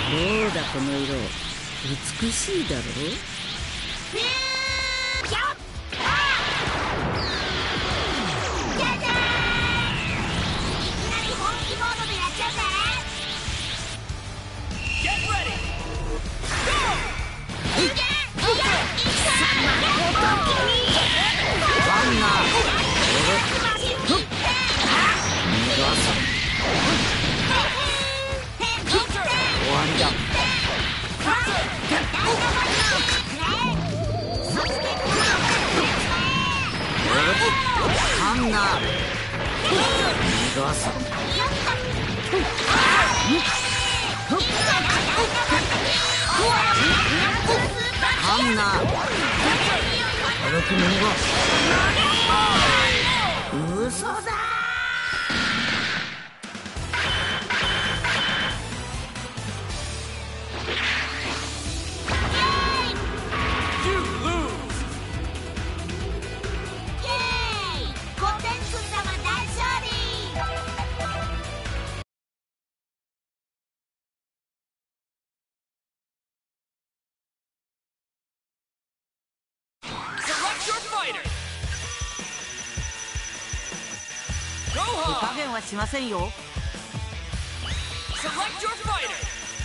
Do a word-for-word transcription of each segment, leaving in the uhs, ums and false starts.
どうだこの色、美しいだろう。ハンナー逃がす。ハンナー歩き者が嘘だ。手加減はしませんよ。Select your fighter.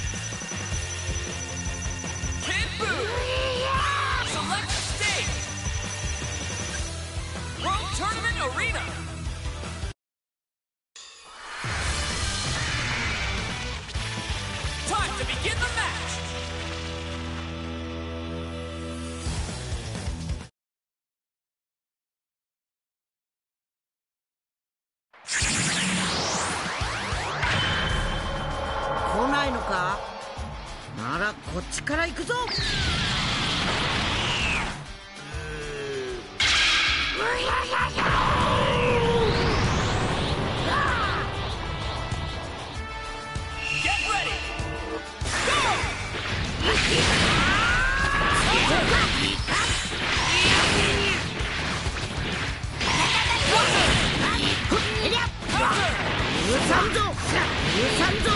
Kid Buu. Select stage. World Tournament Arena. Time to begin the match.来ないのか？ならこっちから行くぞ。許さんぞ、許さんぞ。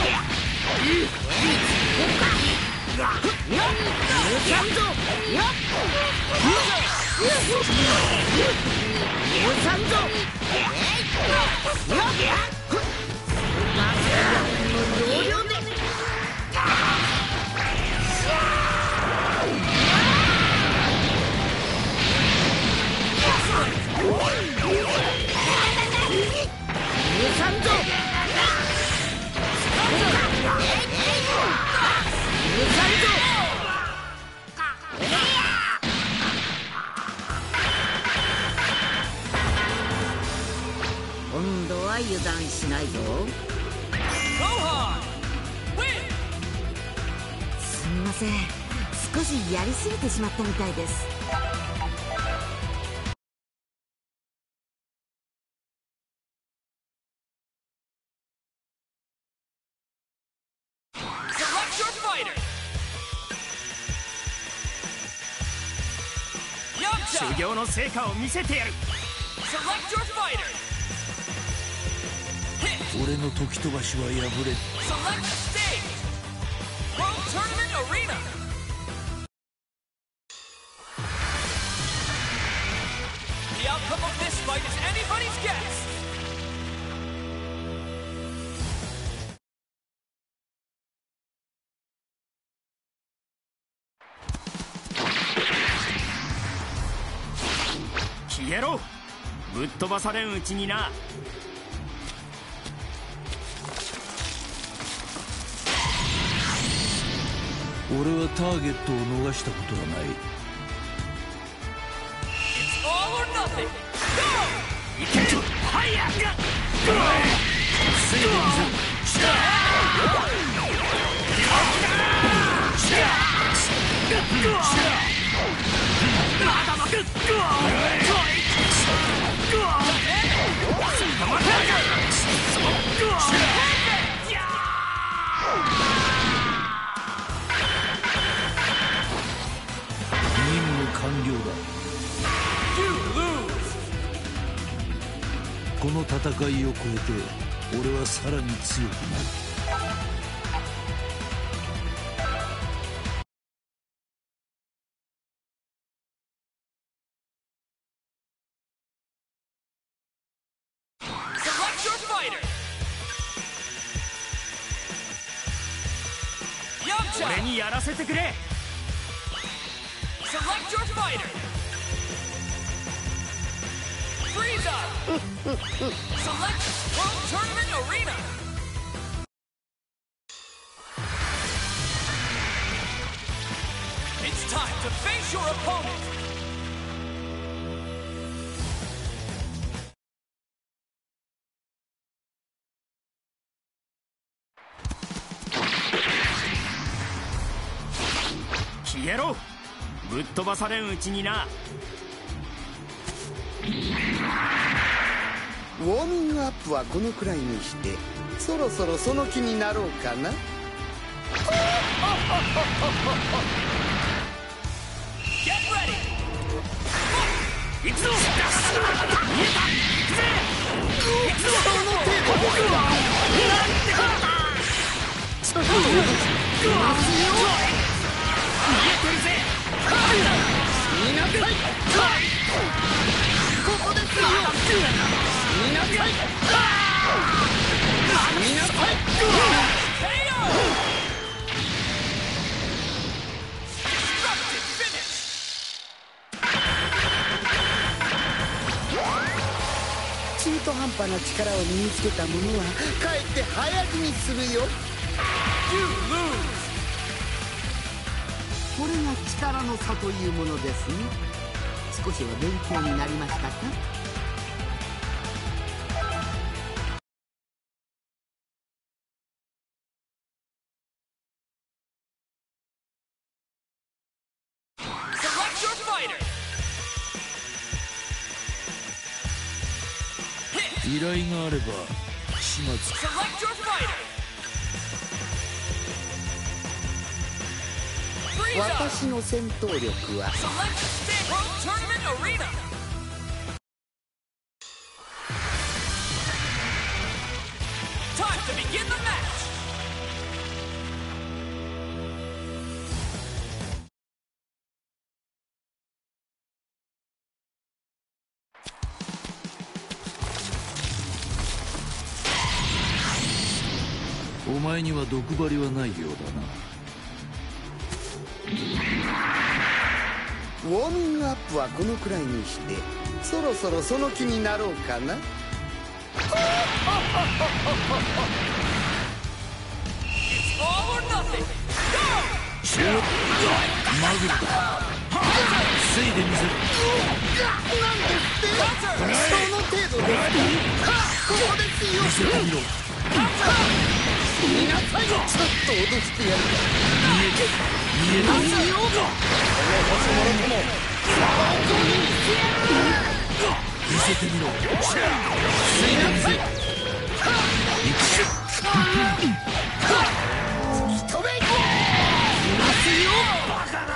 今度は油断しないぞ。すみません、少しやりすぎてしまったみたいです。 修行の成果を見せてやる。 俺の時飛ばしは破れる。 消えろ、ぶっ飛ばされんうちにな。 俺はターゲットを逃したことはない。 いける、はいやっ防いでみせる。任務完了だ。この戦いを超えて俺はさらに強くなる。 俺にやらせてくれ。 Select your fighter. Frieza. Select World Tournament Arena. It's time to face your opponent. 消えろ。ぶっ飛ばされんうちにな。 ウォーミングアップはこのくらいにして、そろそろその気になろうかな。 Get ready. 行くぞ。見えた。行くぜ。行くぞ。 その程度ですか。ちょっと見えてるぜ。 見なさい。ここですよ。見なさい。見なさい。 Destructive finish. 中途半端な力を身につけた者はかえって早死にするよ。 You lose. これが力の差というものですね。少しは勉強になりましたか。 Select your fighter. 依頼があれば始末。 Select your fighter. Frieza. 私の戦闘力は Select State World Tournament Arena. Time to begin the match. お前には毒針はないようだな。 ウォーミングアップはこのくらいにして、そろそろその気になろうかな。 It's all or nothing. Go! マグルだ。防いでみせる。 なんですって。その程度ですか。ここですよ。 見せてみろ。 見なさい。ちょっと脅してやる。 見えて見えて見せよう。この星もろとも最高に見せやる。 見せてみろ。防いでみせる。行く。 突き止め。見ますよ。バカな。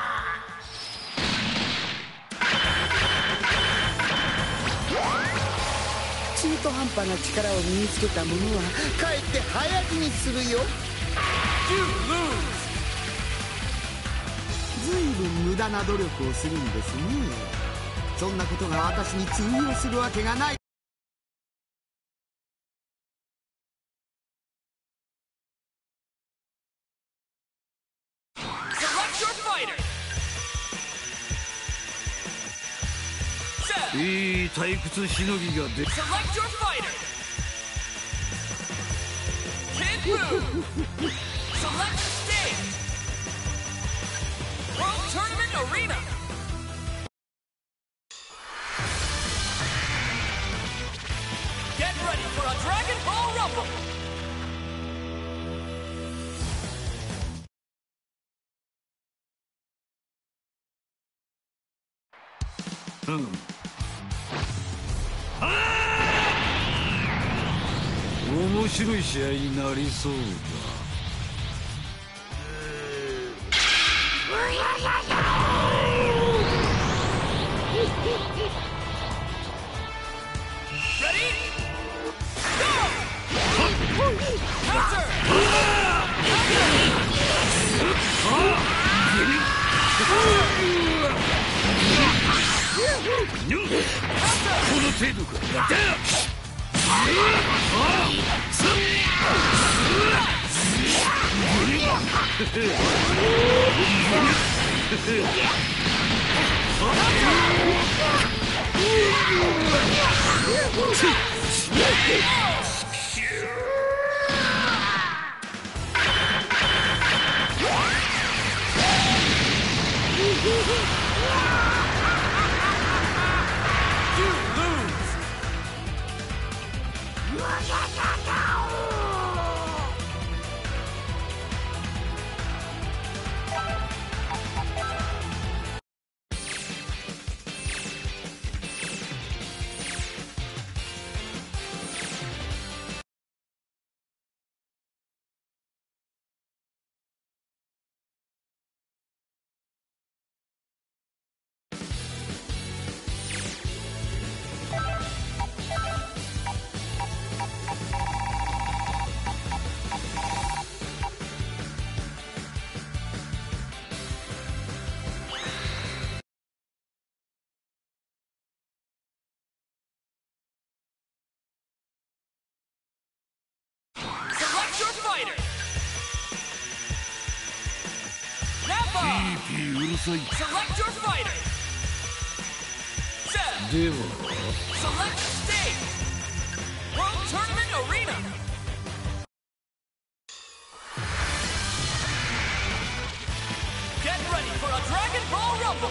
中途半端な力を身につけた者はかえって早死にするよ。 You lose. ずいぶん無駄な努力をするんですね。そんなことが私に通用するわけがない。 Select your fighter. Set. いい退屈しのぎが出。 Select your fighter. Kid Buu. Select stage. World Tournament Arena. Get ready for a Dragon Ball Rumble. Hmm. 面白い試合になりそうだ。 Ready? Go! Counter! Counter! この程度か。 ピーピーうるさい。 Select your fighter. Set. では Select stage. World Tournament Arena. Get ready for a Dragon Ball Rumble.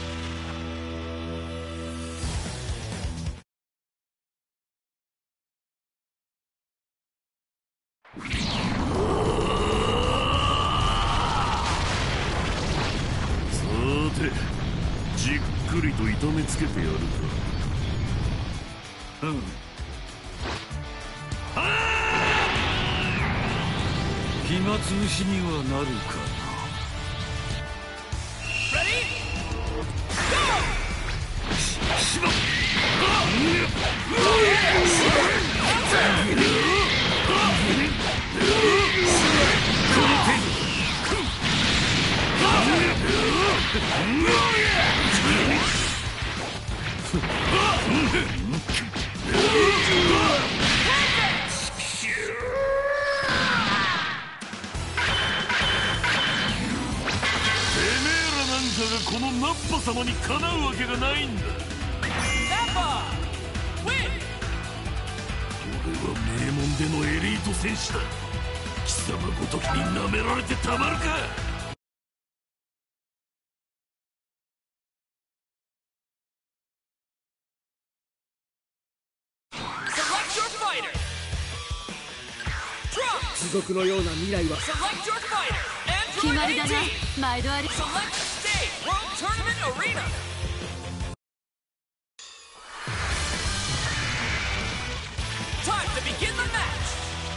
さてじっくりと痛めつけてやるか。うん暇つぶしにはなるかな。 Ready? Go! しまっこのナッパ様にかなうわけがないんだ。 Nappa! Win! 俺は名門でのエリート戦士だ。貴様ごときに舐められてたまるか。 Select your fighter. Trunks! 地獄のような未来は Select your fighter. 決ま Android りだな eighteen. 毎度あり Select stage. World Tournament Arena. Time to begin the match.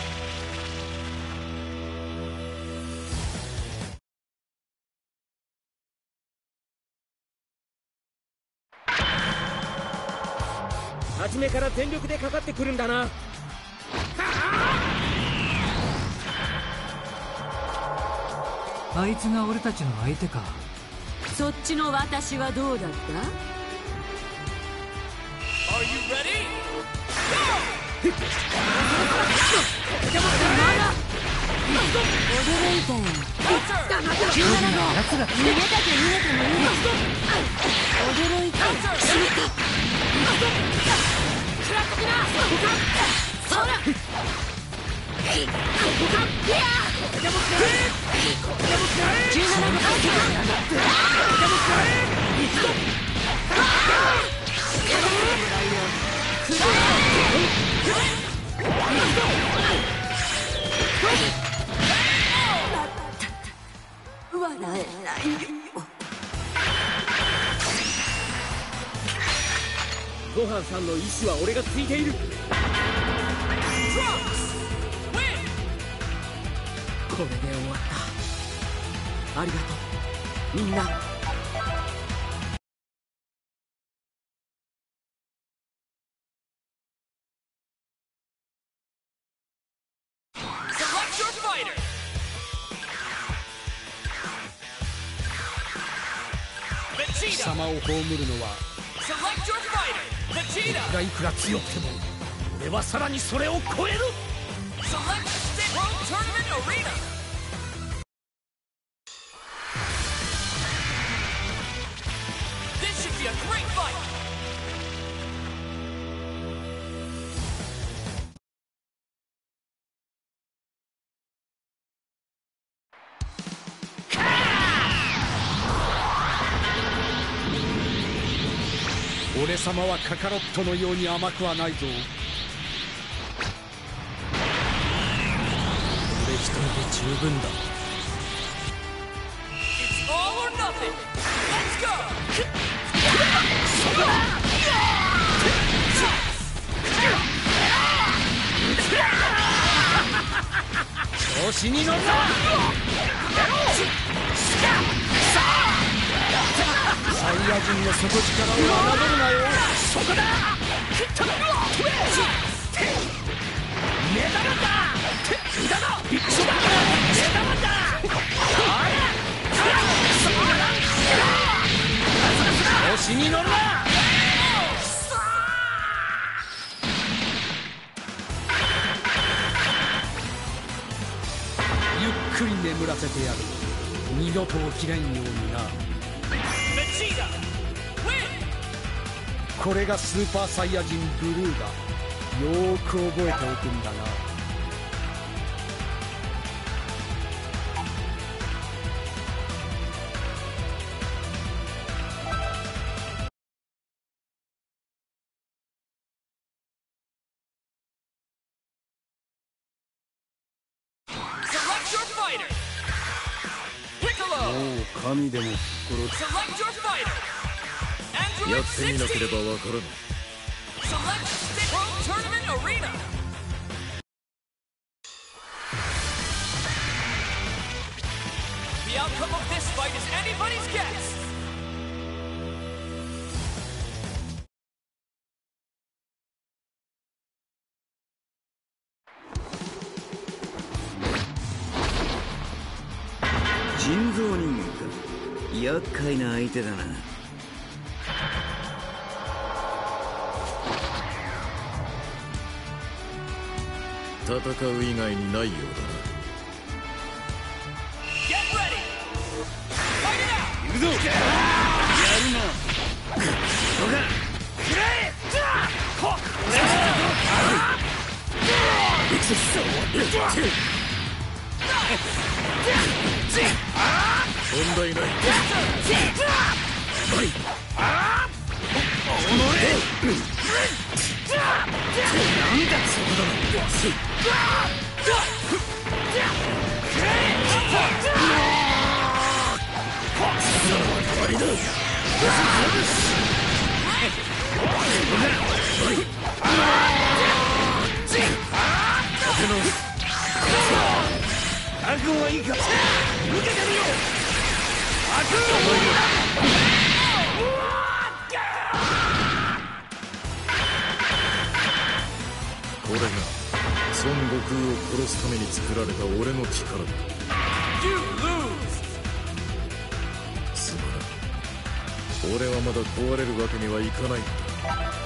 First 初めから全力でかかってくるんだな。 あいつが俺たちの相手か。 そっちの私はどうだった？ Are you ready? 驚いたよ。 Counter! じゅうなな号逃げたく逃げてもいい。驚いたよ。しまった。食らってな。そら。じゅうなな号笑えないよ。 ごはんさんの意志は俺がついている。 Trunks! Win! これで終わった。ありがとうみんな。 Select your fighter. Vegeta! 貴様を葬るのは Select your fighter. Vegeta! がいくら強くても俺はさらにそれを超える。 Select stage. World Tournament Arena. a great fight! 俺様はカカロットのように甘くはないぞ。俺一人で十分だ。 It's all or nothing! Let's go! 調子に乗るな。サイヤ人の底力を侮るなよ。そこだ。目玉だ。だだ。ビッチだ。目玉だ。調子に乗るな。ゆっくり眠らせてやる。二度と起きれんようにな。これがスーパーサイヤ人ブルーだ。よーく覚えておくんだな。もう神でも殺す。やってみなければわからない。 The outcome of this fight is anybody's guess. 「人造人間か。厄介な相手だな。」 戦う以外にないようだな。行くぞ。やるな。どうか。くらえ。こ。問題ない。なんだそこだ。覚悟はいいか。受けてみろ。これが孫悟空を殺すために作られた俺の力だ。すまない。俺はまだ壊れるわけにはいかないんだ。